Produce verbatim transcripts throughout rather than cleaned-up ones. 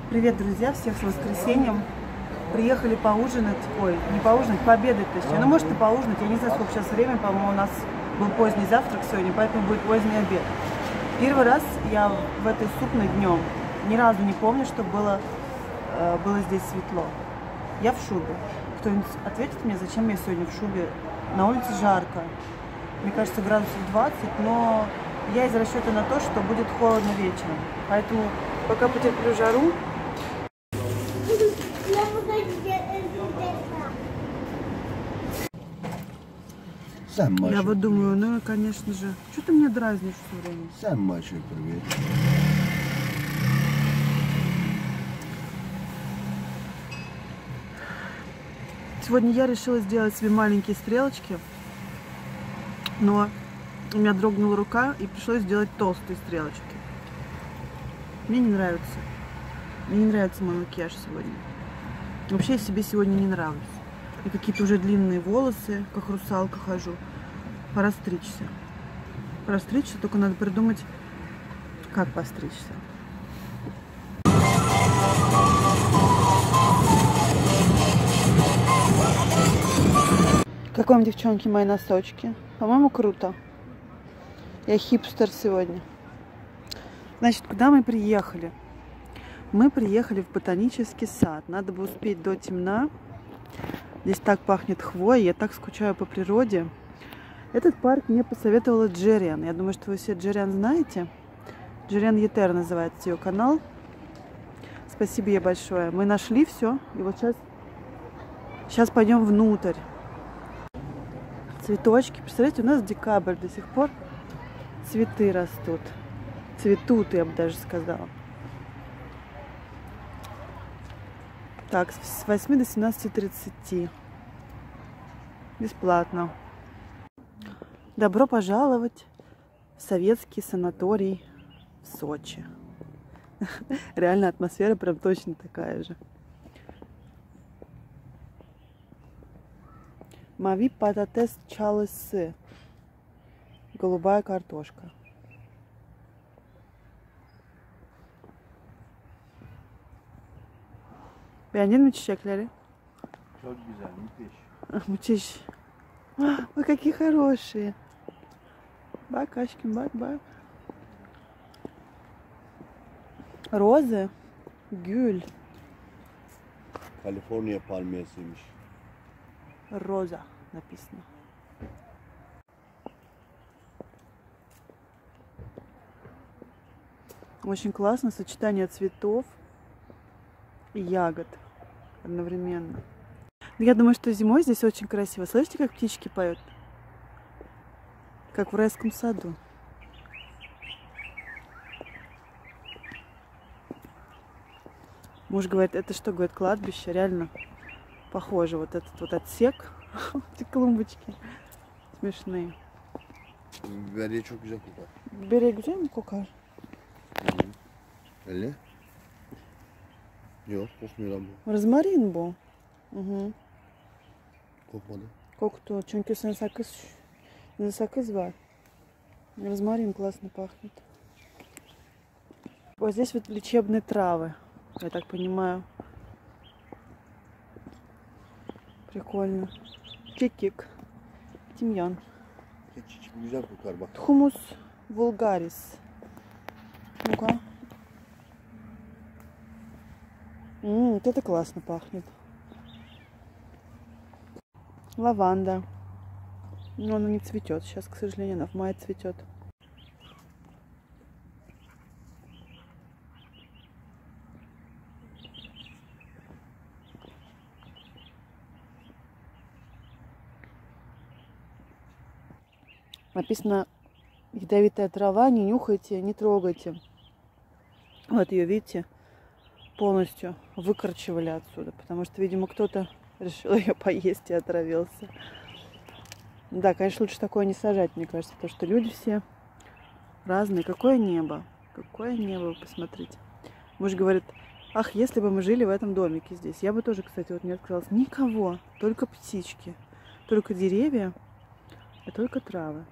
Привет, друзья! Всех с воскресеньем. Приехали поужинать, ой, не поужинать, пообедать, точнее. Ну, может и поужинать, я не знаю, сколько сейчас время, по-моему, у нас был поздний завтрак сегодня, поэтому будет поздний обед. Первый раз я в этой супной днем ни разу не помню, что было, было здесь светло. Я в шубе. Кто-нибудь ответит мне, зачем я сегодня в шубе? На улице жарко. Мне кажется, градусов двадцать, но я из расчета на то, что будет холодно вечером. Поэтому пока потерплю жару. Sen maçı. Я вот думаю, ну, конечно же, что ты меня дразнишь все время? Sen maçı привет. Сегодня я решила сделать себе маленькие стрелочки, но у меня дрогнула рука и пришлось сделать толстые стрелочки. Мне не нравится. Мне не нравится мой макияж сегодня. Вообще я себе сегодня не нравлюсь. И какие-то уже длинные волосы, как русалка хожу. Пора стричься. Пора стричься, только надо придумать, как постричься. Как вам, девчонки, мои носочки? По-моему, круто. Я хипстер сегодня. Значит, куда мы приехали? Мы приехали в ботанический сад. Надо бы успеть до темна. Здесь так пахнет хвоей, я так скучаю по природе. Этот парк мне посоветовала Джерриан. Я думаю, что вы все Джерриан знаете. Джерриан Етер называется ее канал. Спасибо ей большое. Мы нашли все. И вот сейчас, сейчас пойдем внутрь. Цветочки. Представляете, у нас декабрь до сих пор. Цветы растут. Цветут, я бы даже сказала. Так, с восьми до семнадцати тридцати. Бесплатно. Добро пожаловать в советский санаторий в Сочи. Реально атмосфера прям точно такая же. Мави пататес чалысы. Голубая картошка. Beğendin mi çiçekleri? Çok güzel, müthiş. Müthiş. Ой, какие хорошие. Бак, Ашкин, бак, бак. Розы. Гюль. Kaliforniya palmiyesiymiş. Роза написано. Очень классно сочетание цветов и ягод одновременно. Я думаю, что зимой здесь очень красиво. Слышите, как птички поют? Как в райском саду. Муж говорит, это что, говорит, кладбище? Реально похоже. Вот этот вот отсек. Эти клумбочки смешные. Biberiye çok güzel kokar. Biberiye güzel mi kokar? Öyle? Yok, kokmuyor lan bu. Розмарин bu. Угу. Kokmadı. Koktu. Çünkü sen sakız, ne sakız var. Розмарин классно пахнет. Вот здесь вот лечебные травы, я так понимаю. Прикольно. Кекик. Тимьян. Hiç güzel kokar bak. Хумус вулгарис. Ну-ка. Ммм, вот это классно пахнет. Лаванда. Но она не цветет. Сейчас, к сожалению, она в мае цветет. Написано: ядовитая трава, не нюхайте, не трогайте. Вот ее, видите, полностью выкорчевали отсюда, потому что, видимо, кто-то решил ее поесть и отравился. Да, конечно, лучше такое не сажать, мне кажется, потому что люди все разные. Какое небо, какое небо, посмотрите. Муж говорит, ах, если бы мы жили в этом домике здесь. Я бы тоже, кстати, вот не отказалась. Никого, только птички, только деревья, и только травы.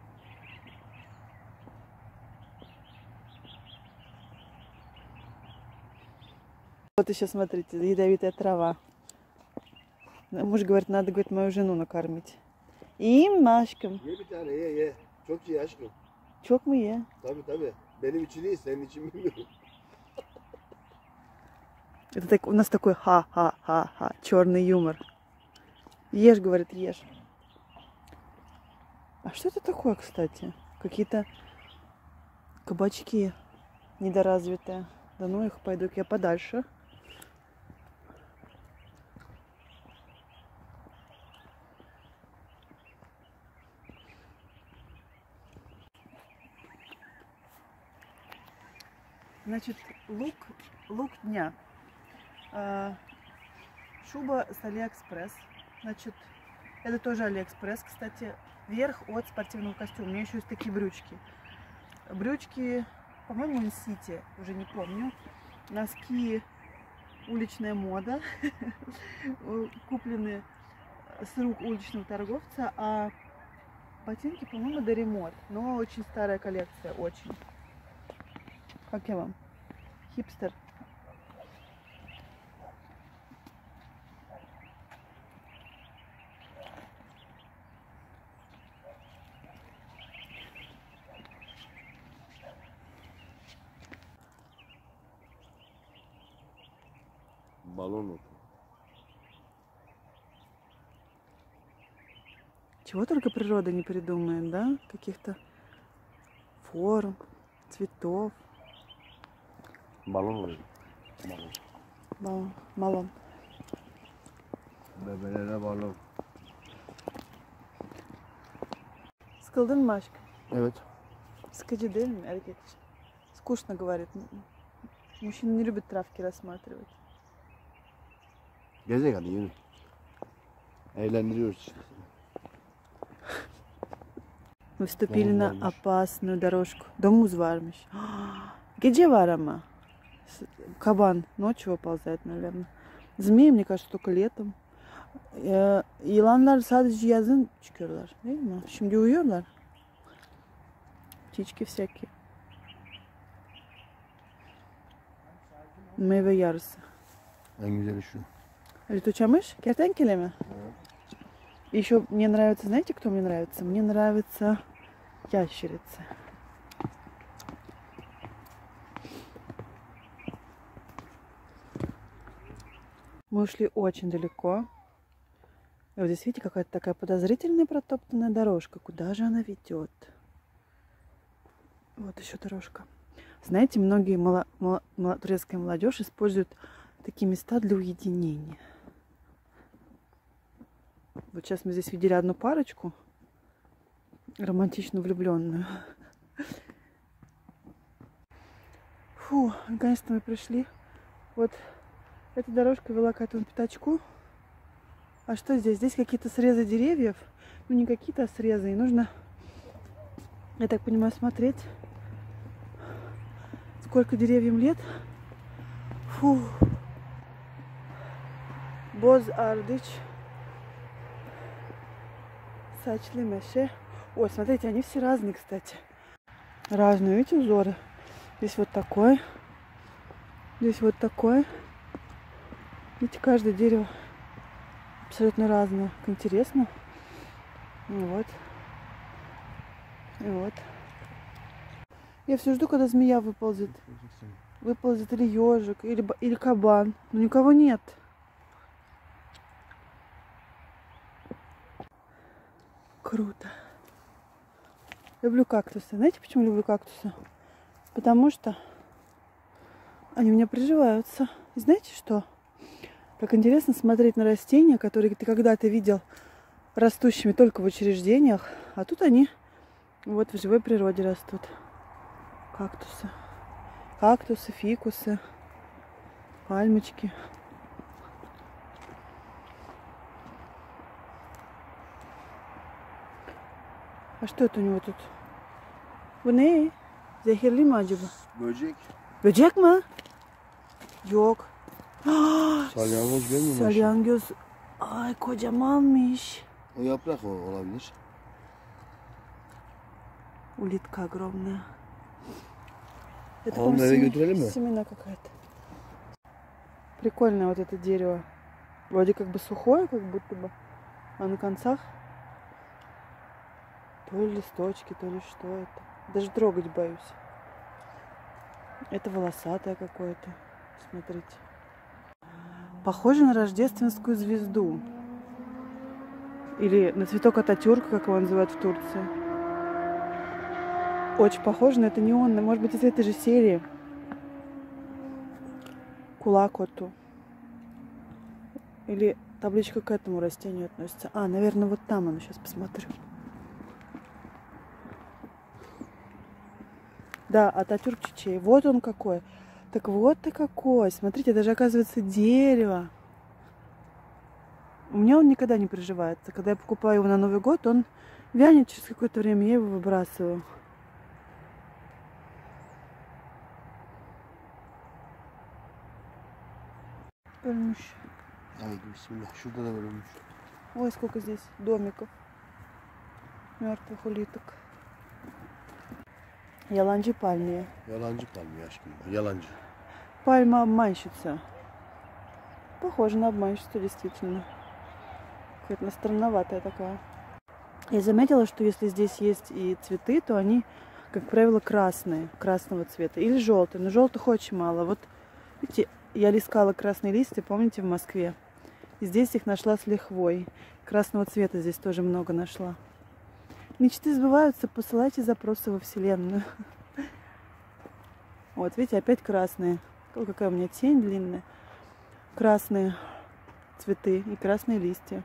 Вот еще смотрите, ядовитая трава. Муж говорит, надо, говорит, мою жену накормить. И Машкам. Ye bir tane ye ye. Çok iyi aşkım. Çok mu ye? Tabii tabii. Benim için iyi, senin için bilmiyorum. Это так, у нас такой ха-ха-ха-ха, черный юмор. Ешь, говорит, ешь. А что это такое, кстати? Какие-то кабачки недоразвитые. Да ну их, пойду я подальше. Значит, лук, лук дня. А, шуба с Алиэкспресс. Значит, это тоже Алиэкспресс, кстати. Верх от спортивного костюма. У меня еще есть такие брючки. Брючки, по-моему, Инсити, уже не помню. Носки уличная мода. Куплены с рук уличного торговца. А ботинки, по-моему, Доремот. Но очень старая коллекция, очень. Как я вам? Хипстер. Balon otu. Чего только природа не придумает, да? Каких-то форм, цветов. Balon oluyor. Balon. Balon. Balon. Bebelere balon. Sıkıldın mı aşkım? Evet. Sıkıcı değil mi erkek için? Скучно, говорит. Мужчины не любят травки рассматривать. Gezek hadi yürü. Eğlendiriyoruz işte. Мы вступили Domuz на varmış. опасную дорожку. Домуз varmış. Gece var ama. Кабан ночью выползает, наверное. Змеи, мне кажется, только летом. Ee, yılanlar sadece yazın çıkıyorlar, değil mi? Şimdi uyuyorlar. Птички всякие. Meyve yarısı. En güzeli şu. Летучая мышь? Kertenkele mi? Evet. Еще мне нравится, знаете, кто мне нравится? Мне нравится ящерица. Мы ушли очень далеко. И вот здесь, видите, какая-то такая подозрительная протоптанная дорожка. Куда же она ведет? Вот еще дорожка. Знаете, многие мало, мало, мало, турецкая молодежь используют такие места для уединения. Вот сейчас мы здесь видели одну парочку, романтично влюбленную. Фу, наконец-то мы пришли. Вот эта дорожка вела к этому пятачку. А что здесь? Здесь какие-то срезы деревьев. Ну, не какие-то, а срезы. И нужно, я так понимаю, смотреть, сколько деревьям лет. Фу. Боз Ардыч. Сачли Меше. Ой, смотрите, они все разные, кстати. Разные, видите, узоры. Здесь вот такой. Здесь вот такой. Видите, каждое дерево абсолютно разное. Как интересно. И вот. И вот. Я все жду, когда змея выползет. Выползет или ежик, или, или кабан. Но никого нет. Круто. Люблю кактусы. Знаете, почему люблю кактусы? Потому что они у меня приживаются. И знаете что? Как интересно смотреть на растения, которые ты когда-то видел растущими только в учреждениях. А тут они вот в живой природе растут. Кактусы. Кактусы, фикусы, пальмочки. А что это у него тут? Bu ne? Zehirli mi acaba? Böcek. Böcek mi? Yok. Salyangoz görmüyor musun? Salyangoz. Ay kocamanmış. O yaprak o olabilir. Улитка огромная. Это, Oğlum eve götürelim mi? Семена какая-то. Прикольное вот это дерево. Вроде как бы сухое, как будто бы. А на концах то ли листочки, то ли что это. Даже трогать боюсь. Это волосатое какое-то. Смотрите. Похоже на рождественскую звезду. Или на цветок Ататюрка, как его называют в Турции. Очень похоже, но это неонное. Может быть, из этой же серии. Кулакоту. Или табличка к этому растению относится. А, наверное, вот там оно. Сейчас посмотрю. Да, Ататюрк Чичей. Вот он какой. Так вот ты какой. Смотрите, даже оказывается дерево. У меня он никогда не приживается. Когда я покупаю его на Новый год, он вянет через какое-то время, я его выбрасываю. Ölmüş. Haydi bismillah. Şurada da ölmüş. Ой, сколько здесь домиков. Мертвых улиток. Яланджи пальмия. Yalancı palmiye aşkım. Yalancı. Пальма обманщица. Похоже на обманщицу, действительно. Какая-то странноватая такая. Я заметила, что если здесь есть и цветы, то они, как правило, красные, красного цвета. Или желтые. Но желтых очень мало. Вот, видите, я листала красные листья, помните, в Москве? И здесь их нашла с лихвой. Красного цвета здесь тоже много нашла. Мечты сбываются, посылайте запросы во Вселенную. Вот, видите, опять красные. Ой, какая у меня тень длинная. Красные цветы и красные листья.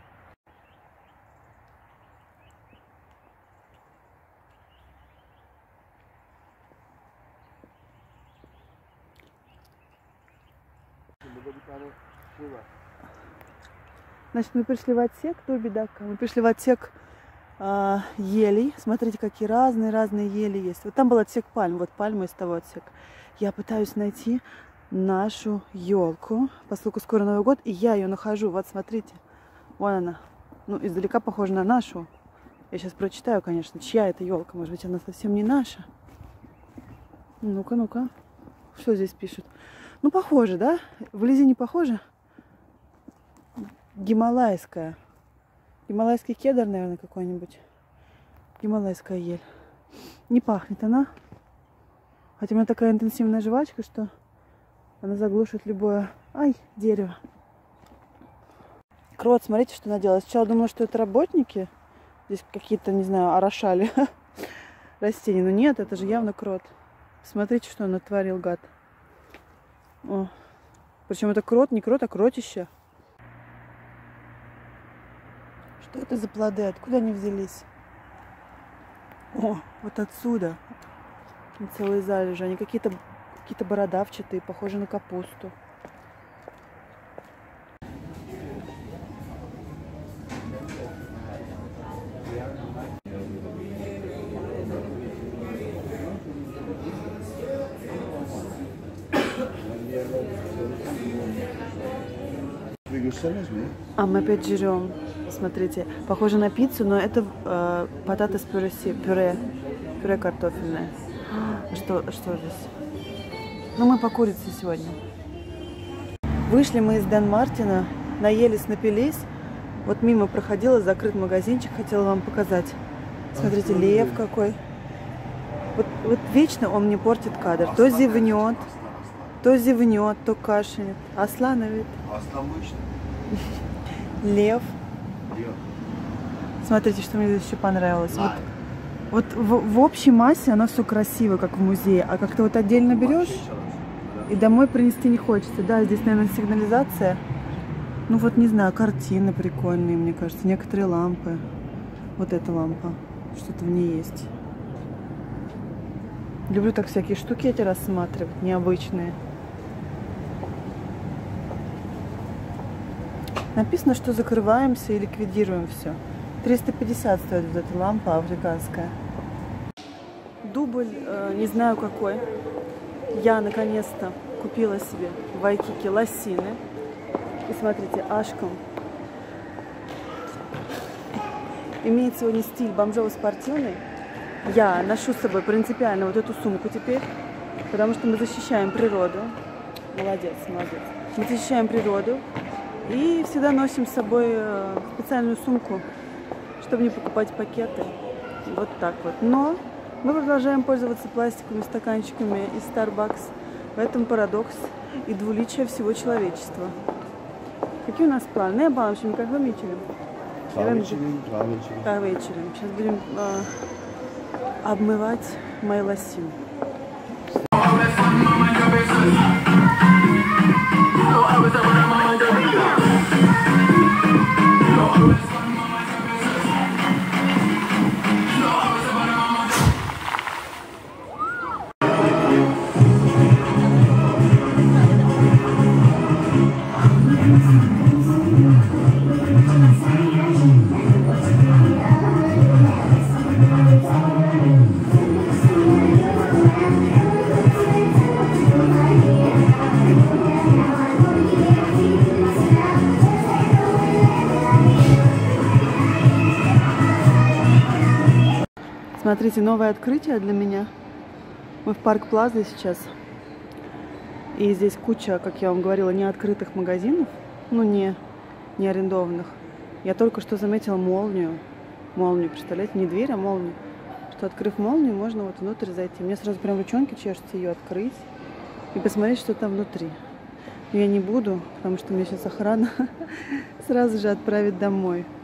Значит, мы пришли в отсек Турбидака. Мы пришли в отсек э, елей. Смотрите, какие разные-разные ели есть. Вот там был отсек пальм. Вот пальма из того отсека. Я пытаюсь найти нашу елку, поскольку скоро Новый год, и я ее нахожу. Вот, смотрите. Вон она. Ну, издалека похожа на нашу. Я сейчас прочитаю, конечно, чья это елка. Может быть, она совсем не наша. Ну-ка, ну-ка. Что здесь пишут? Ну, похоже, да? Вблизи не похоже? Гималайская. Гималайский кедр, наверное, какой-нибудь. Гималайская ель. Не пахнет она. Хотя у меня такая интенсивная жвачка, что она заглушит любое... Ай, дерево. Крот, смотрите, что наделала. Сначала думала, что это работники. Здесь какие-то, не знаю, орошали растения. Но нет, это же явно крот. Смотрите, что он натворил, гад. О. Причем это крот, не крот, а кротище. Что это за плоды? Откуда они взялись? О, вот отсюда. Целые залежи. Они какие-то какие-то бородавчатые, похожи на капусту. А мы опять жрем. Смотрите, похоже на пиццу, но это э, пататас пюре, пюре, пюре картофельное. Что, что здесь? Ну, мы по курице сегодня. Вышли мы из Дэн Мартина, наелись, напились. Вот мимо проходила, закрыт магазинчик, хотела вам показать. Смотрите, лев какой. Вот, вот вечно он мне портит кадр. То зевнет, то зевнет, то кашлянет. Аслановит. Лев. Смотрите, что мне здесь еще понравилось. Вот, вот в, в общей массе оно все красиво, как в музее. А как-то вот отдельно берешь и домой принести не хочется. Да, здесь, наверное, сигнализация. Ну вот, не знаю, картины прикольные, мне кажется. Некоторые лампы. Вот эта лампа. Что-то в ней есть. Люблю так всякие штуки эти рассматривать, необычные. Написано, что закрываемся и ликвидируем все. триста пятьдесят стоит вот эта лампа африканская. Дубль, э, не знаю какой. Я наконец-то купила себе в Вайкике лосины. И смотрите, ашком. Имеет сегодня стиль бомжово-спортивный. Я ношу с собой принципиально вот эту сумку теперь, потому что мы защищаем природу. Молодец, молодец. Мы защищаем природу и всегда носим с собой специальную сумку, чтобы не покупать пакеты. Вот так вот. Но мы продолжаем пользоваться пластиковыми стаканчиками из Starbucks. В этом парадокс и двуличие всего человечества. Какие у нас планы? Ne yapalım şimdi? Kahve mi içelim? Kahve içelim, kahve içelim. Kahve içelim. Сейчас будем э, обмывать мои лосины. Смотрите, новое открытие для меня. Мы в Парк Плаза сейчас. И здесь куча, как я вам говорила, неоткрытых магазинов. Ну, не, не арендованных. Я только что заметила молнию. Молнию, представляете? Не дверь, а молнию. Что, открыв молнию, можно вот внутрь зайти. Мне сразу прям ручонки чешутся ее открыть и посмотреть, что там внутри. Но я не буду, потому что меня сейчас охрана сразу же отправит домой.